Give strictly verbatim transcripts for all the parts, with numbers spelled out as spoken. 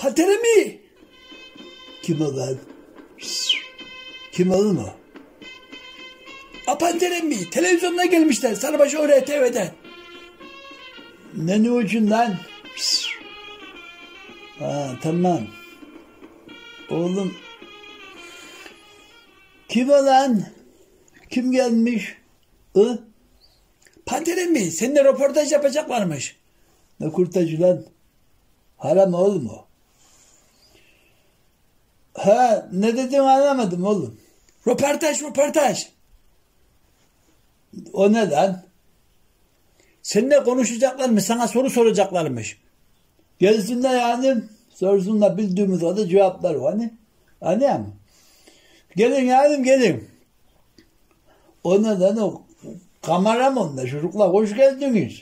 Pantere mi? Kim o lan? Kim oğlum o? A Pantere mi? Televizyonuna gelmişler. Sarıbaşı oraya T V'den. Ne ne ucun lan? Ha tamam. Oğlum. Kim o lan? Kim gelmiş? Hı? Pantere mi? Seninle röportaj yapacaklarmış. Ne kurtacı lan? Haram oğlum o. Ha ne dediğimi anlamadım oğlum. Röportaj röportaj. O ne lan? Seninle konuşacaklarmış, sana soru soracaklarmış. Gelsinler yani, sorsunlar bildiğimiz adı cevaplar o hani. Anlıyor musun? Gelin yani gelin. O ne lan o? Kameram onda çocuklar hoş geldiniz.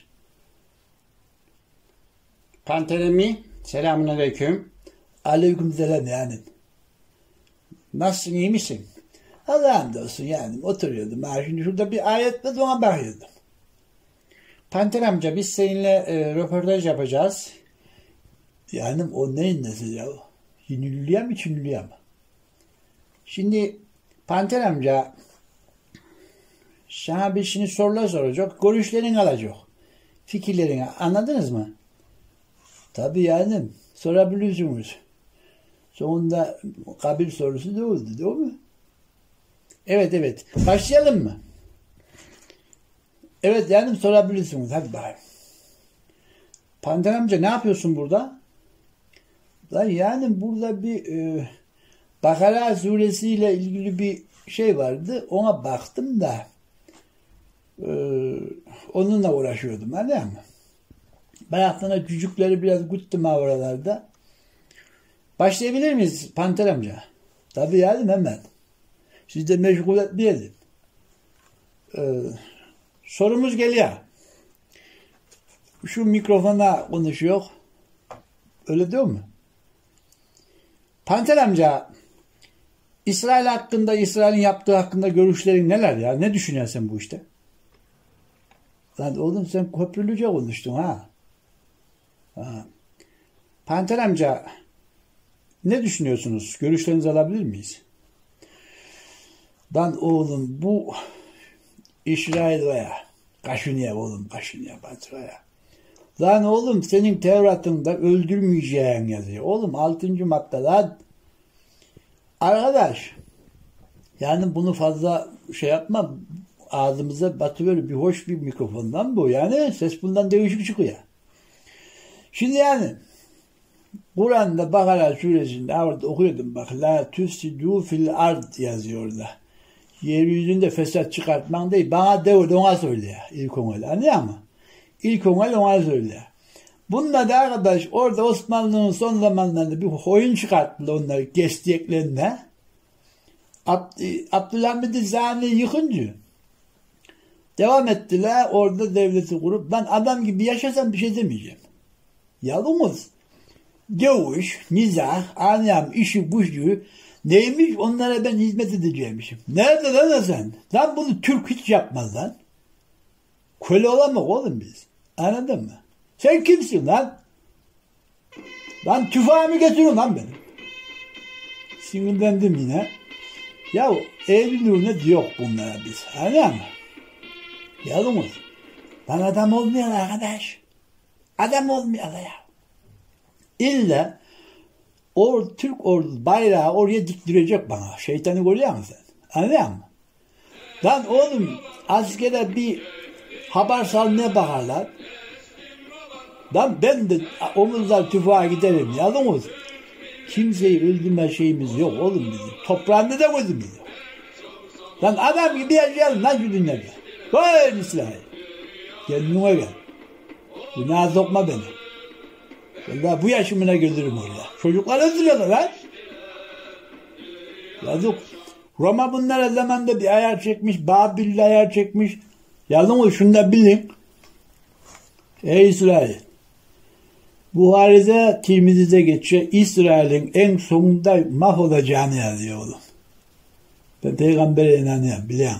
Pantere mi? Selamünaleyküm. Aleykümselam yani. Nasılsın, iyi misin? Allah'a hamdolsun yani oturuyordum. Ha, şimdi şurada bir ayet var ona bakıyordum. Panter amca biz seninle e, röportaj yapacağız. Yani o neyin nesi ya? Yinilliye mi Çinliye mi? Şimdi Panter amca sana bir şimdi sorular soracak. Görüşlerini alacak. Fikirlerini anladınız mı? Tabii yani sorabiliyorsunuz. Sonunda kabir sorusu da oldu değil mi? Evet evet. Başlayalım mı? Evet yani sorabilirsiniz. Hadi bakayım. Panter amca ne yapıyorsun burada? Lan yani burada bir e, Bakara suresiyle ilgili bir şey vardı. Ona baktım da e, onunla uğraşıyordum. Anladın mı? Bayaklarına cücükleri biraz guttum ha oralarda. Başlayabilir miyiz Panter amca? Tabii yani hemen. Siz de meşgul etmeyelim. Ee, sorumuz geliyor. Şu mikrofona konuşuyor. Öyle değil mi? Panter amca, İsrail hakkında, İsrail'in yaptığı hakkında görüşlerin neler ya? Ne düşünüyorsun bu işte? Lan oğlum sen köprülüce konuştun ha. ha. Panter amca, ne düşünüyorsunuz? Görüşlerinizi alabilir miyiz? Lan oğlum bu İsrail veya kaşınıyor oğlum kaşınıyor Batra'ya. Lan oğlum senin Tevrat'ında öldürmeyeceğin yazıyor. Oğlum altıncı madde lan. Arkadaş yani bunu fazla şey yapma ağzımıza batıyor bir hoş bir mikrofondan bu. Yani ses bundan değişik çıkıyor. Şimdi yani Kur'an'da Bakara suresinde orada okuyordum bak. La tüfsidû fil ard yazıyor orada. Yeryüzünde fesat çıkartman değil. Bana de ona söyle. İlk onayla. Anlıyor musun? İlk onayla ona söyle. Bunda da arkadaş orada Osmanlı'nın son zamanlarında bir oyun çıkarttılar onları geçtiklerine. Abd Abdülhamid Zani yıkınca devam ettiler orada devleti kurup ben adam gibi yaşasam bir şey demeyeceğim. Yalnız gavış, nizah, anlayam, işi, gücü neymiş onlara ben hizmet edeceğimişim. Nerede lan sen? Lan bunu Türk hiç yapmaz lan. Köle olamak oğlum biz. Anladın mı? Sen kimsin lan? Lan tüfeğimi getirin lan benim. Sinirlendim yine. Ya evliliğine diyor bunlara biz. Anladın mı? Yalnız lan adam olmuyor arkadaş. Adam olmuyor ya. İlla o Türk ordu bayrağı oraya diktirecek bana. Şeytanı görüyor musun sen? Anlıyor musun? Lan oğlum askere bir haber salmaya bakarlar. Lan ben de omuzlar tüfeğe giderim. Yalnız kimseyi öldürme şeyimiz yok oğlum bizim. Toprağında da gözümüz yok. Lan adam gibi yaşayalım lan şu dünyada. Vay İsrail. Kendine gel. Günah sokma beni. Vallahi bu yaşımına gelirim oraya. Çocuklar öldürüyorlar lan. Yazık. Roma bunlara zamanda bir ayar çekmiş. Babil'le ayar çekmiş. Yalnız şunu da bilin. Ey İsrail. Buhari'de Tirmizi'de geçiyor. İsrail'in en sonunda mahvolacağını yazıyor oğlum. Ben peygambere inanıyorum. Biliyorum.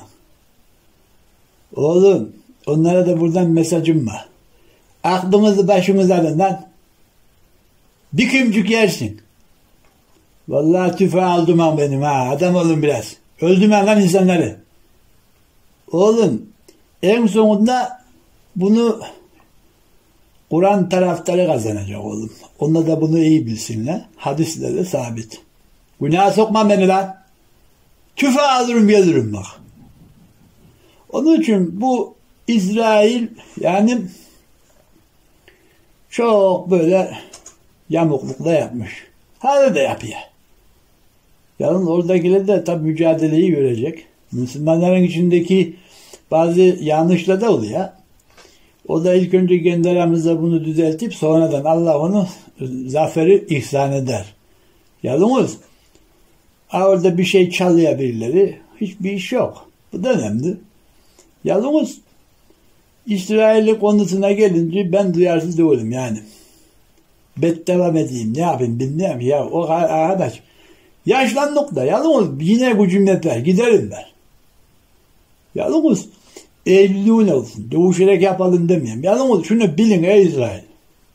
Oğlum onlara da buradan mesajım var. Aklınızı başınıza alın lan. Bir kümcük yersin. Vallahi tüfeği aldım ben benim ha. Adam olun biraz. Öldüm ben lan insanları. Oğlum en sonunda bunu Kur'an taraftarı kazanacak oğlum. Onlar da bunu iyi bilsinler. Hadisle de sabit. Günaha sokma beni lan. Tüfeği alırım gelirim bak. Onun için bu İsrail yani çok böyle yamuklukla yapmış. Hala da yapıyor. Yalnız oradakiler de tabi mücadeleyi görecek. Müslümanların içindeki bazı yanlışlar da oluyor. O da ilk önce kendi aramızda bunu düzeltip sonradan Allah onu zaferi ihsan eder. Yalnız orada bir şey çalıyor birileri. Hiçbir iş yok. Bu da önemli. Yalnız İsrail'li konusuna gelince ben duyarsız değilim yani. Bet devam edeyim. Ne yapayım bilmiyorum ya. O arkadaş yaşlandık da yalnız yine gücüm yeter. Giderim ben. Yalnız Eylül'ün olsun. Dövüşerek yapalım demiyorum. Yalnız şunu bilin ey İsrail.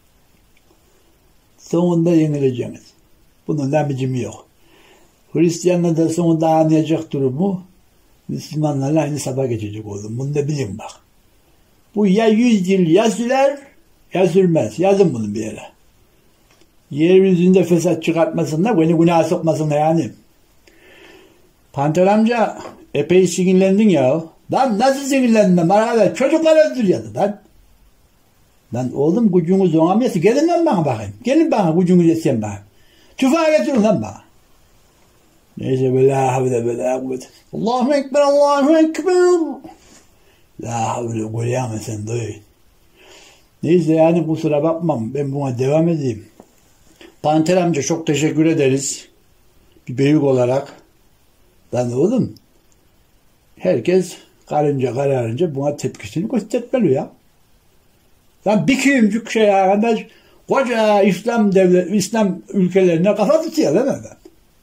Sonunda yenileceğiniz. Bunun lamicimi yok. Hristiyanlar da sonunda anlayacak durumu Müslümanlarla aynı sabah geçecek oğlum. Bunu da bilin bak. Bu ya yüz yıl ya sürer ya sürmez. Yazın bunu bir yere. Yeryüzünde fesat çıkartmasınlar, beni günaha sokmasınlar yani. Panter amca epey sinirlendin ya. Lan nasıl sinirlendin ben? Arkadaş çocuklar öldürüyordu lan. Lan oğlum gücünüz onamayası. Gelin lan bana bakayım. Gelin bana gücünüz etsen bana. Tüfeği getirin lan bana. Neyse bela havle bela kuvvet. Allahu Ekber, Allahu Ekber. La havle koyamam sen dayı. Neyse yani kusura bakmam. Ben buna devam edeyim. Panter amca çok teşekkür ederiz. Bir büyük olarak. Lan oğlum herkes karınca kararınca buna tepkisini göstermeli ya. Lan bir kıyımcık şey arkadaş koca İslam devlet, İslam ülkelerine kafa tutuyor lan adam.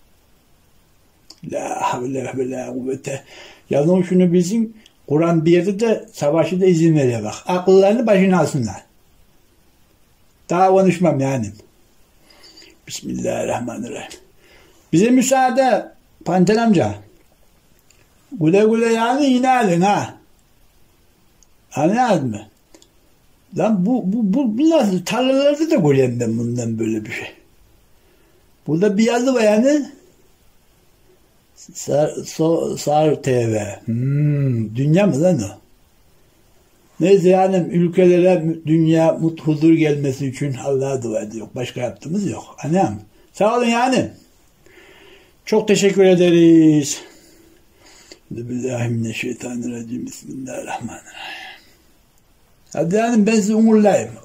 La havle ve la kuvvete. Yalnız şunu bilsin, Kur'an bir yerde de savaşı da izin veriyor bak. Akıllarını başına alsınlar. Daha konuşmam yani. Bismillahirrahmanirrahim. Bize müsaade Panter amca. Güle güle yani yine alın ha. Anladın mı? Lan bu, bu, bu, bu nasıl? Tarlalarda da görüyorum ben bundan böyle bir şey. Burada bir yazı var yani. Sar, so, Sar T V. Hmm, dünya mı lan o? Neyse yani ülkelere dünya mut huzur gelmesi için Allah'a dua ediyor. Başka yaptığımız yok. Annem. Sağ olun yani. Çok teşekkür ederiz. Bismillahirrahmanirrahim. Bismillahirrahmanirrahim. Hadi yani ben sizi umurlayayım.